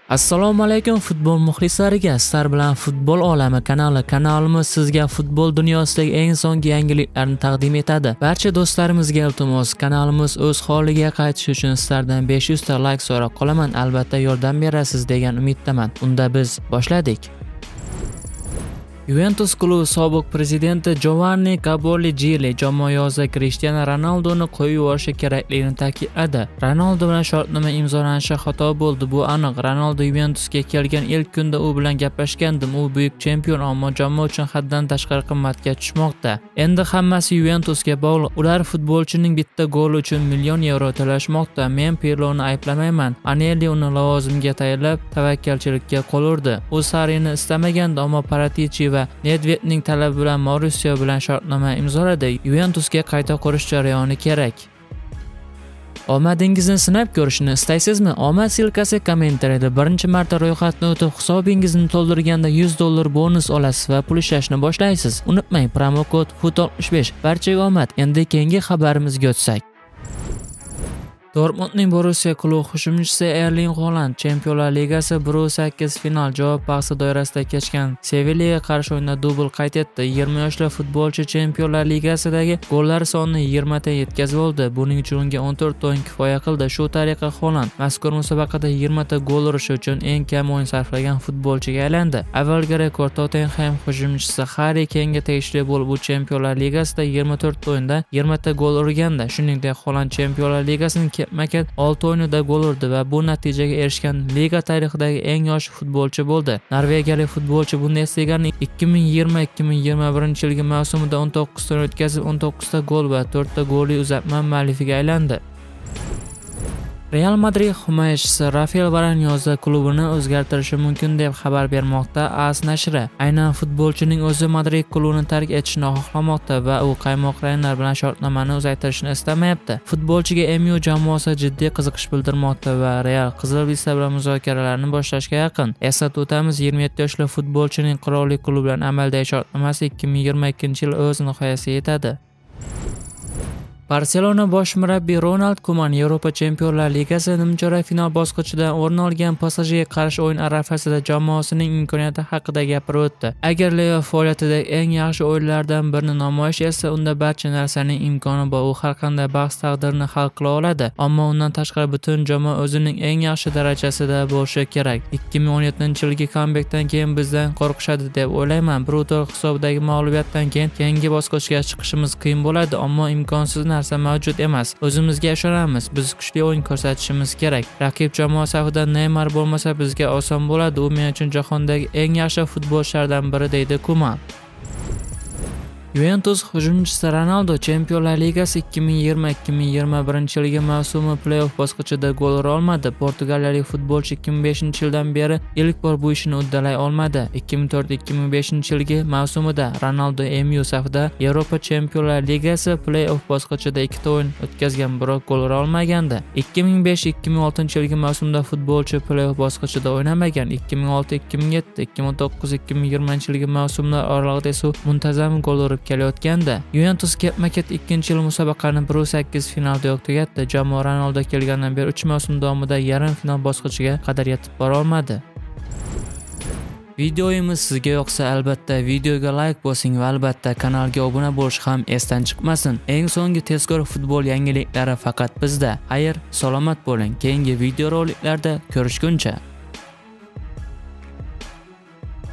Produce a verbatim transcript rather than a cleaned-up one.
Assalomu alaykum futbol muxlislariga. Sizlar bilan Futbol olami kanali. Kanalimiz sizga futbol dunyosidagi eng so'nggi yangiliklarni taqdim etadi. Barcha do'stlarimizga iltimos, kanalimiz o'z holiga qaytishi uchun sizlardan besh yuz ta like so'rab qolaman. Albatta yordam berasiz degan umiddaman. Unda biz boshladik. Juventus klubi sobiq prezidenti Giovanni Caboligelli jamoayozi Cristiano Ronaldoni qo'yib yuborishi kerakligini ta'kidladi. Ronaldo bilan shartnoma imzolanishi xato bo'ldi, bu aniq. Ronaldo Juventusga kelgan ilk kunda u bilan gaplashgandim. U buyuk chempion, ammo jamoa uchun haddan tashqari qimmatga tushmoqda. Endi hammasi Juventusga bog'liq. Ular futbolchining bitta goli uchun million yevro to'lashmoqda. Men Pirloni ayblamayman. Anelli uni lavozimga tayinlab tavakkalchilikka qo'l urdi. U Sarrini istamagandi, ammo Paratici va Nedvedning talabi bilan Mauricio bilan shartnoma imzoladi. Juventusga qayta qurish jarayoni kerak. Omadingizni sinab ko'rishni istaysizmi? Omad silkasi kommentariyada birinchi marta ro'yxatni o'tib, hisobingizni to'ldirganda yuz dollar bonus olasiz va pul ishlashni boshlaysiz. Unutmang, promokod F U T oltmish besh. Barchaga omad. Endi keyingi xabarimizga o'tsak. Dortmundning Borussia klubi hujumchisi Erling Haaland Chempionlar Ligasi bir sakkiz final javob bahsi doirasida kechgan Sevilyaga qarshi o'yinda dubl qayd etdi. yigirma yoshli futbolchi Chempionlar Ligasidagi gollar sonini yigirma ta yetkazib oldi. Buning uchun unga o'n to'rt o'yin kifoya qildi. Shu tariqa Haaland mazkur musobaqada yigirma ta gol urish uchun eng kam o'yin sarflagan futbolchiga aylandi. Avvalgi rekord Tottenham hujumchisi Harry Kane'ga tegishli bo'lib, u Chempionlar Ligasida yigirma to'rt o'yinda yigirma ta gol urgandi. Shuningdek, Haaland Chempionlar Ligasining ketma-ket olti o'yinida gol urdi va bu natijaga erishgan liga tarixidagi eng yosh futbolchi bo'ldi. Norvegiyalik futbolchi Bundesliganing ikki ming yigirma ikki ming yigirma birinchi yilgi mavsumida o'n to'qqiz ta o'tkazib, o'n to'qqiz ta gol va to'rt ta golli uzatma muallifiga aylandi. Real Madrid himoyachisi Rafael Varane yozda klubini o'zgartirishi mumkin deb xabar bermoqda AS nashri. Aynan futbolchining o'zi Madrid klubini tark etishni xohlamoqda va u qaymoq ranglar bilan shartnomani uzaytirishni istamayapti. Futbolchiga M U jamoasi jiddiy qiziqish bildirmoqda va Real qizil lista bilan muzokaralarni boshlashga yaqin. Eslatib o'tamiz, yigirma yetti yoshli futbolchining qirollik klubi bilan amaldagi shartnomasi ikki ming yigirma ikkinchi yil o'z nihoyasiga yetadi. Barselona bosh murabbiy Ronald Koeman Yevropa Chempionlar Ligasi nimchorak final bosqichidan o'rin olgan P S Jga qarshi o'yin arafasida jamoasining imkoniyati haqida gapirib o'tdi. Agar Leo faoliyatidagi eng yaxshi o'yinlardan birini namoyish etsa, unda barcha narsaning imkoni bor. U har qanday bahs taqdirini hal qila oladi, ammo undan tashqari butun jamoa o'zining eng yaxshi darajasida bo'lishi kerak. ikki ming o'n yettinchi yilgi comebackdan keyin bizdan qo'rqishadi deb o'ylayman. bir to'rt hisobdagi mag'lubiyatdan keyin keyingi bosqichga chiqishimiz qiyin bo'ladi, ammo imkonsiz narsa mavjud emas. O'zimizga ishonamiz. Biz kuchli o'yin ko'rsatishimiz kerak. Raqib jamoa safida Neymar bo'lmasa bizga oson bo'ladi. U men uchun jahondagi eng yaxshi futbolchilardan biri, deydi Koeman. Juventus hujumchisi Ronaldo Chempionlar Ligasi ikki ming yigirma ikki ming yigirma birinchi yilgi mavsumi play-off bosqichida gol ura olmadi. Portugaliyalik futbolchi ikki ming beshinchi yildan beri ilk bor bu ishni uddalay olmadi. ikki ming to'rt ikki ming beshinchi yilgi mavsumida Ronaldo M U safida Yevropa Chempionlar Ligasi play-off bosqichida ikkita o'yin o'tkazgan, biroq gol ura olmagandi. ikki ming besh ikki ming oltinchi yilgi mavsumda futbolchi play-off bosqichida o'ynamagan. ikki ming olti ikki ming yetti ikki ming to'qqiz ikki ming yigirmanchi yilgi mavsumlar oralig'ida esa muntazam gol urib kelayotgandi. Juventus ketma-ket ikkinchi yil musobaqani bir sakkiz finalda yo'q tugatdi. Jamoa Ronaldo kelgandan beri uch mavsum davomida yarim final bosqichiga qadar yetib bora olmadi. Videoyimiz sizga yoqsa, albatta videoga like bosing va albatta kanalga obuna bo'lish ham esdan chiqmasin. Eng so'nggi tezkor futbol yangiliklari faqat bizda. Xayr, salomat bo'ling. Keyingi video roliklarda ko'rishguncha